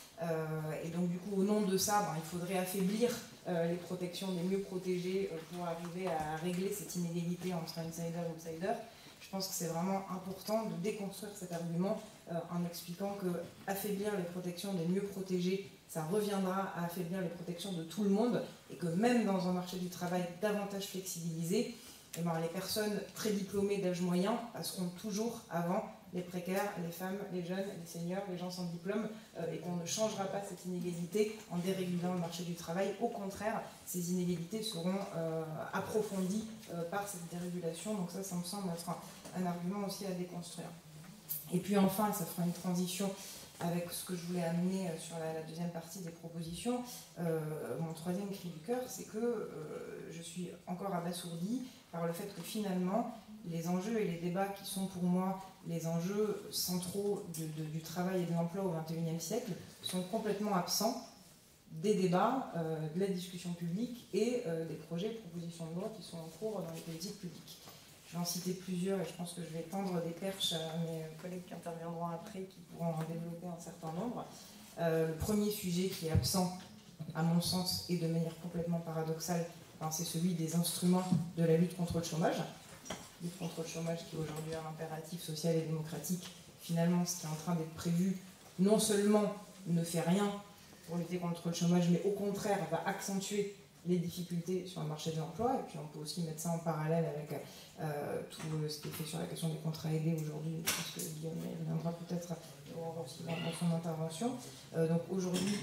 S4: Et donc du coup au nom de ça, il faudrait affaiblir les protections des mieux protégés pour arriver à régler cette inégalité entre insider et outsider. Je pense que c'est vraiment important de déconstruire cet argument en expliquant que affaiblir les protections des mieux protégés, ça reviendra à affaiblir les protections de tout le monde et que même dans un marché du travail davantage flexibilisé, les personnes très diplômées d'âge moyen passeront toujours avant les précaires, les femmes, les jeunes, les seniors, les gens sans diplôme, et qu'on ne changera pas cette inégalité en dérégulant le marché du travail. Au contraire, ces inégalités seront approfondies par cette dérégulation. Donc ça me semble être un argument aussi à déconstruire. Et puis enfin, ça fera une transition avec ce que je voulais amener sur la deuxième partie des propositions. Mon troisième cri du cœur, c'est que je suis encore abasourdie par le fait que finalement, les enjeux et les débats qui sont pour moi les enjeux centraux du travail et de l'emploi au XXIe siècle sont complètement absents des débats, de la discussion publique et des projets et propositions de loi qui sont en cours dans les politiques publiques. Je vais en citer plusieurs et je pense que je vais tendre des perches à mes collègues qui interviendront après qui pourront en développer un certain nombre. Le premier sujet qui est absent, à mon sens, et de manière complètement paradoxale, c'est celui des instruments de la lutte contre le chômage. Lutte contre le chômage qui est aujourd'hui un impératif social et démocratique. Finalement, ce qui est en train d'être prévu, non seulement ne fait rien pour lutter contre le chômage, mais au contraire va accentuer les difficultés sur le marché de l'emploi. Et puis on peut aussi mettre ça en parallèle avec tout ce qui est fait sur la question des contrats aidés aujourd'hui. Je pense que Guillaume reviendra peut-être aussi dans son intervention. Donc aujourd'hui,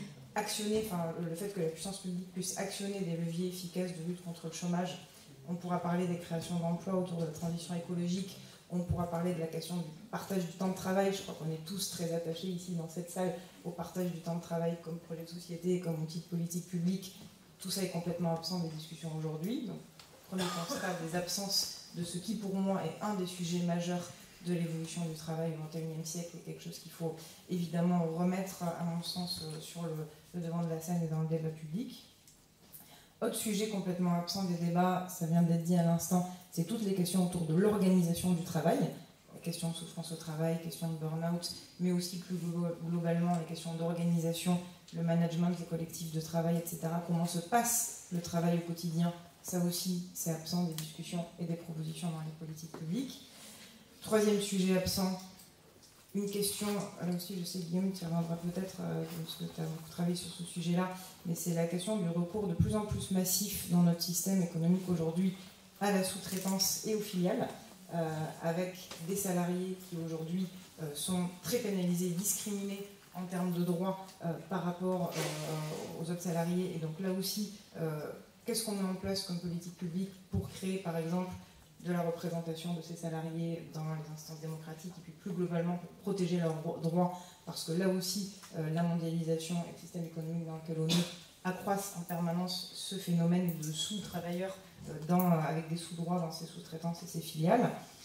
S4: le fait que la puissance publique puisse actionner des leviers efficaces de lutte contre le chômage, on pourra parler des créations d'emplois autour de la transition écologique, on pourra parler de la question du partage du temps de travail. Je crois qu'on est tous très attachés ici dans cette salle au partage du temps de travail comme projet de société, comme outil de politique publique. Tout ça est complètement absent des discussions aujourd'hui. Donc, premier constat des absences de ce qui, pour moi, est un des sujets majeurs de l'évolution du travail au XXIe siècle et quelque chose qu'il faut évidemment remettre, à mon sens, sur le devant de la scène et dans le débat public. Autre sujet complètement absent des débats, ça vient d'être dit à l'instant, c'est toutes les questions autour de l'organisation du travail, la question de souffrance au travail, question de burn-out, mais aussi plus globalement les questions d'organisation, le management des collectifs de travail, etc. Comment se passe le travail au quotidien, ça aussi c'est absent des discussions et des propositions dans les politiques publiques. Troisième sujet absent, une question, là aussi je sais Guillaume, tu reviendras peut-être, parce que tu as beaucoup travaillé sur ce sujet-là, mais c'est la question du recours de plus en plus massif dans notre système économique aujourd'hui à la sous-traitance et aux filiales, avec des salariés qui aujourd'hui sont très pénalisés, discriminés en termes de droits par rapport aux autres salariés. Et donc là aussi, qu'est-ce qu'on met en place comme politique publique pour créer par exemple de la représentation de ces salariés dans les instances démocratiques et puis plus globalement pour protéger leurs droits, parce que là aussi la mondialisation et le système économique dans lequel on est accroissent en permanence ce phénomène de sous-travailleurs avec des sous-droits dans ces sous-traitances et ces filiales.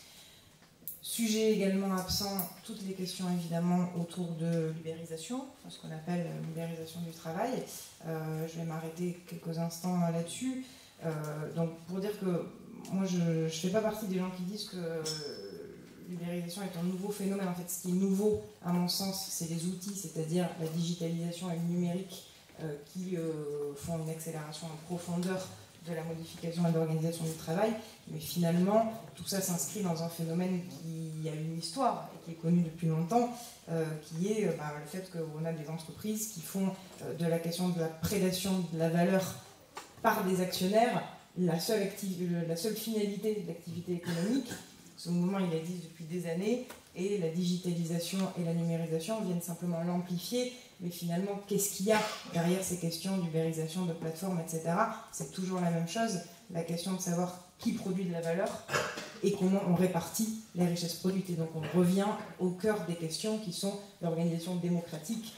S4: Sujet également absent, toutes les questions évidemment autour de l'ubérisation, ce qu'on appelle l'ubérisation du travail. Je vais m'arrêter quelques instants là-dessus. Donc pour dire que moi je ne fais pas partie des gens qui disent que l'ubérisation est un nouveau phénomène. En fait, ce qui est nouveau, à mon sens, c'est les outils, c'est-à-dire la digitalisation et le numérique qui font une accélération en profondeur de la modification et de l'organisation du travail. Mais finalement, tout ça s'inscrit dans un phénomène qui a une histoire et qui est connu depuis longtemps, qui est le fait qu'on a des entreprises qui font de la question de la prédation de la valeur par des actionnaires la seule finalité de l'activité économique, Ce mouvement, il existe depuis des années, et la digitalisation et la numérisation viennent simplement l'amplifier. Mais finalement, qu'est-ce qu'il y a derrière ces questions d'ubérisation, de plateformes, etc. C'est toujours la même chose, la question de savoir qui produit de la valeur et comment on répartit les richesses produites. Et donc on revient au cœur des questions qui sont l'organisation démocratique,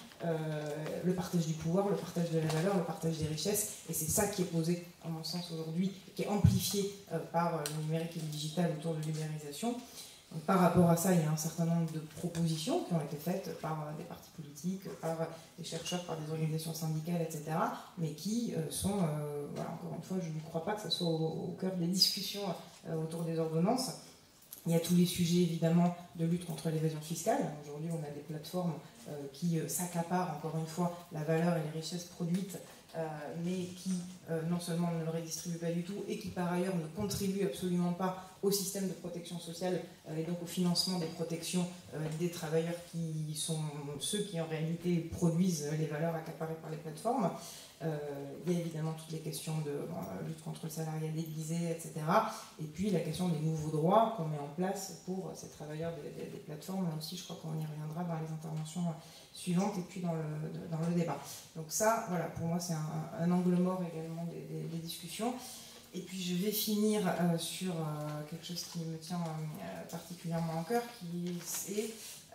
S4: le partage du pouvoir, le partage de la valeur, le partage des richesses. Et c'est ça qui est posé, à mon sens, aujourd'hui, qui est amplifié par le numérique et le digital autour de l'ubérisation. Donc, par rapport à ça, il y a un certain nombre de propositions qui ont été faites par des partis politiques, par des chercheurs, par des organisations syndicales, etc., mais qui sont, voilà, encore une fois, je ne crois pas que ce soit au cœur des discussions autour des ordonnances. Il y a tous les sujets, évidemment, de lutte contre l'évasion fiscale. Aujourd'hui, on a des plateformes qui s'accaparent, encore une fois, la valeur et les richesses produites, mais qui non seulement ne le redistribuent pas du tout et qui par ailleurs ne contribuent absolument pas au système de protection sociale et donc au financement des protections des travailleurs qui sont ceux qui en réalité produisent les valeurs accaparées par les plateformes. Il y a évidemment toutes les questions de lutte contre le salariat déguisé, etc. Et puis la question des nouveaux droits qu'on met en place pour ces travailleurs des plateformes. Là aussi, je crois qu'on y reviendra dans les interventions suivantes et puis dans le débat. Donc ça, voilà, pour moi, c'est un angle mort également des discussions. Et puis je vais finir sur quelque chose qui me tient particulièrement à cœur, qui est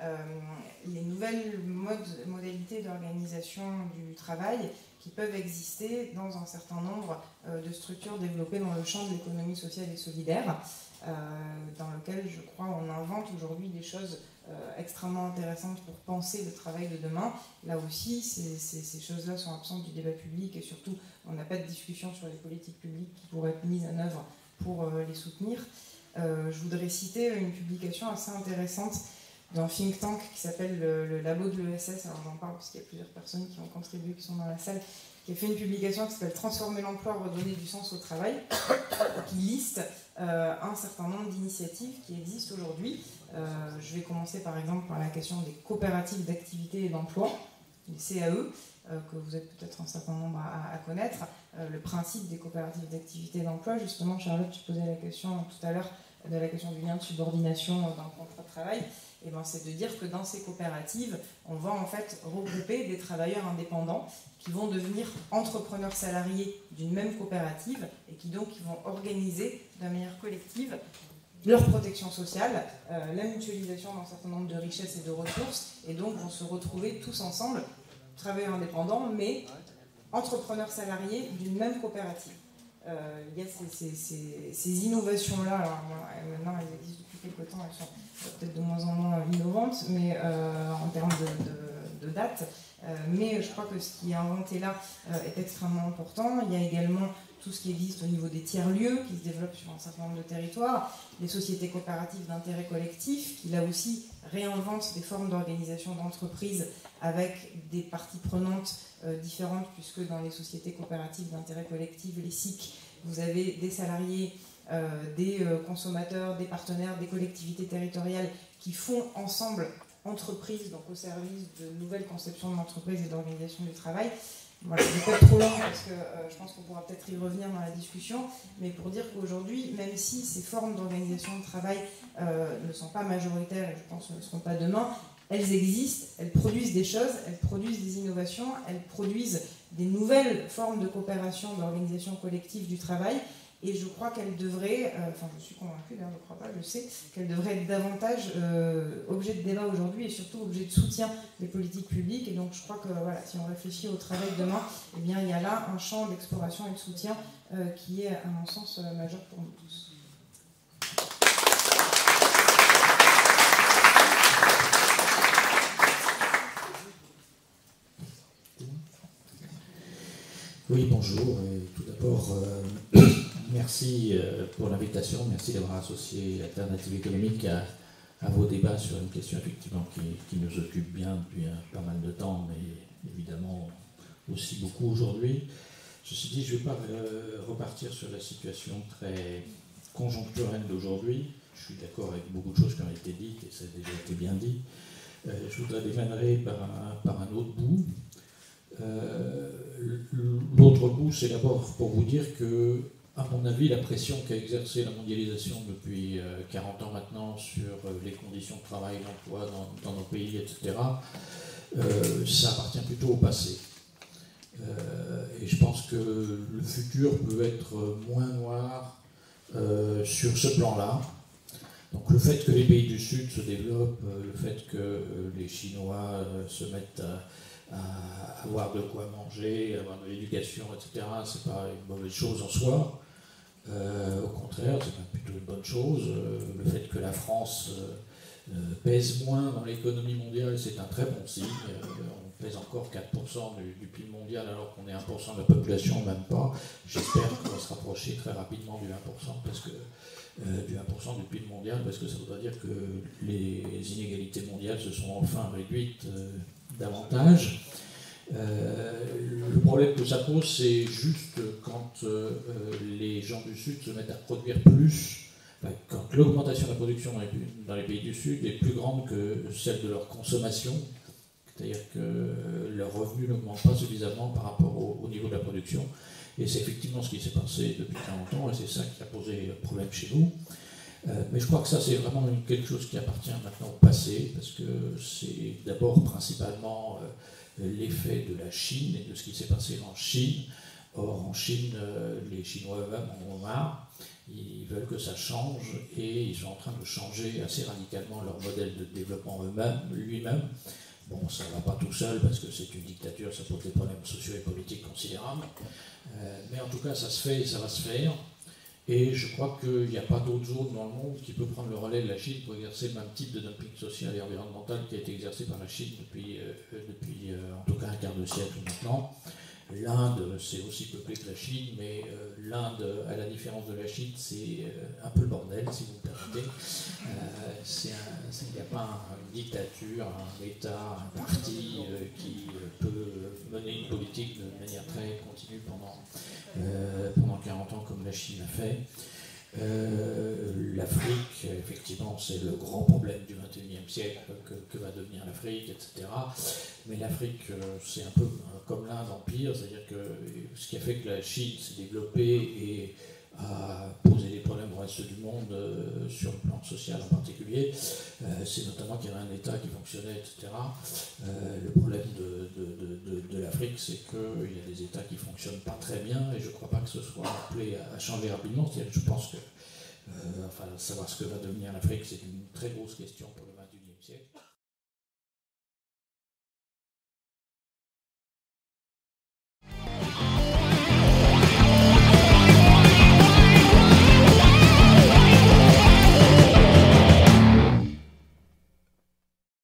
S4: les nouvelles modalités d'organisation du travail qui peuvent exister dans un certain nombre de structures développées dans le champ de l'économie sociale et solidaire, dans lequel, je crois, on invente aujourd'hui des choses extrêmement intéressantes pour penser le travail de demain. Là aussi, ces choses-là sont absentes du débat public et surtout, on n'a pas de discussion sur les politiques publiques qui pourraient être mises en œuvre pour les soutenir. Je voudrais citer une publication assez intéressante d'un think tank qui s'appelle le Labo de l'ESS. Alors j'en parle parce qu'il y a plusieurs personnes qui ont contribué, qui sont dans la salle, qui a fait une publication qui s'appelle « Transformer l'emploi, redonner du sens au travail », qui liste un certain nombre d'initiatives qui existent aujourd'hui. Je vais commencer par exemple par la question des coopératives d'activité et d'emploi, les CAE, que vous êtes peut-être un certain nombre à connaître. Le principe des coopératives d'activité et d'emploi, justement, Charlotte, tu posais la question tout à l'heure de la question du lien de subordination dans le contrat de travail. Et ben, c'est de dire que dans ces coopératives, on va en fait regrouper des travailleurs indépendants qui vont devenir entrepreneurs salariés d'une même coopérative et qui donc vont organiser de manière collective leur protection sociale, la mutualisation d'un certain nombre de richesses et de ressources, et donc vont se retrouver tous ensemble, travailleurs indépendants, mais entrepreneurs salariés d'une même coopérative. Il y a ces innovations-là, alors maintenant elles existent depuis quelques temps, elles sont peut-être de moins en moins innovantes, mais en termes de date. Mais je crois que ce qui est inventé là est extrêmement important. Il y a également tout ce qui existe au niveau des tiers-lieux qui se développent sur un certain nombre de territoires, les sociétés coopératives d'intérêt collectif qui là aussi réinventent des formes d'organisation d'entreprise avec des parties prenantes différentes, puisque dans les sociétés coopératives d'intérêt collectif, les SIC, vous avez des salariés, des consommateurs, des partenaires, des collectivités territoriales qui font ensemble entreprise, donc au service de nouvelles conceptions de l'entreprise et d'organisation du travail. Voilà, je ne vais pas être trop long parce que je pense qu'on pourra peut-être y revenir dans la discussion, mais pour dire qu'aujourd'hui, même si ces formes d'organisation de travail ne sont pas majoritaires et je pense ne le seront pas demain, elles existent, elles produisent des choses, elles produisent des innovations, elles produisent des nouvelles formes de coopération, d'organisation collective du travail. Et je crois qu'elle devrait, enfin je suis convaincue, d'ailleurs je ne crois pas, je sais, qu'elle devrait être davantage objet de débat aujourd'hui et surtout objet de soutien des politiques publiques. Et donc je crois que voilà, si on réfléchit au travail de demain, eh bien, il y a là un champ d'exploration et de soutien qui est à mon sens majeur pour nous tous.
S5: Oui, bonjour. Et tout d'abord, merci pour l'invitation, merci d'avoir associé Alternative économique à vos débats sur une question effectivement qui nous occupe bien depuis pas mal de temps, mais évidemment aussi beaucoup aujourd'hui. Ceci dit, je ne vais pas repartir sur la situation très conjoncturelle d'aujourd'hui. Je suis d'accord avec beaucoup de choses qui ont été dites et ça a déjà été bien dit. Je voudrais démarrer par un autre bout. L'autre bout, c'est d'abord pour vous dire que à mon avis, la pression qu'a exercée la mondialisation depuis 40 ans maintenant sur les conditions de travail, d'emploi dans nos pays, etc., ça appartient plutôt au passé. Et je pense que le futur peut être moins noir sur ce plan-là. Donc le fait que les pays du Sud se développent, le fait que les Chinois se mettent à avoir de quoi manger, à avoir de l'éducation, etc., c'est pas une mauvaise chose en soi. Au contraire, c'est même plutôt une bonne chose. Le fait que la France pèse moins dans l'économie mondiale, c'est un très bon signe. On pèse encore 4% du PIB mondial alors qu'on est 1% de la population, même pas. J'espère qu'on va se rapprocher très rapidement du 1%, parce que, du 1% du PIB mondial, parce que ça voudrait dire que les inégalités mondiales se sont enfin réduites davantage. Le problème que ça pose, c'est juste quand les gens du Sud se mettent à produire plus, quand l'augmentation de la production dans les pays du Sud est plus grande que celle de leur consommation, c'est-à-dire que leurs revenus n'augmentent pas suffisamment par rapport au niveau de la production. Et c'est effectivement ce qui s'est passé depuis 40 ans, et c'est ça qui a posé problème chez nous. Mais je crois que ça, c'est vraiment quelque chose qui appartient maintenant au passé, parce que c'est d'abord principalement l'effet de la Chine et de ce qui s'est passé en Chine. Or, en Chine, les Chinois eux-mêmes en ont marre, ils veulent que ça change, et ils sont en train de changer assez radicalement leur modèle de développement lui-même. Bon, ça ne va pas tout seul, parce que c'est une dictature, ça pose des problèmes sociaux et politiques considérables. Mais en tout cas, ça se fait et ça va se faire. Et je crois qu'il n'y a pas d'autre zone dans le monde qui peut prendre le relais de la Chine pour exercer le même type de dumping social et environnemental qui a été exercé par la Chine depuis en tout cas un quart de siècle maintenant. L'Inde, c'est aussi peuplé que la Chine, mais l'Inde, à la différence de la Chine, c'est un peu le bordel, si vous me permettez. Il n'y a pas une dictature, un État, un parti qui peut mener une politique de manière très continue pendant 40 ans, comme la Chine a fait. L'Afrique, effectivement, c'est le grand problème du XXIe siècle, que va devenir l'Afrique, etc. Mais l'Afrique, c'est un peu comme l'Inde en pire, c'est-à-dire que ce qui a fait que la Chine s'est développée et a posé des problèmes au reste du monde, sur le plan social en particulier, c'est notamment qu'il y avait un État qui fonctionnait, etc. Le problème de l'Afrique, c'est qu'il y a des États qui ne fonctionnent pas très bien, et je ne crois pas que ce soit appelé à changer rapidement. Je pense que savoir ce que va devenir l'Afrique, c'est une très grosse question pour le XXIe siècle.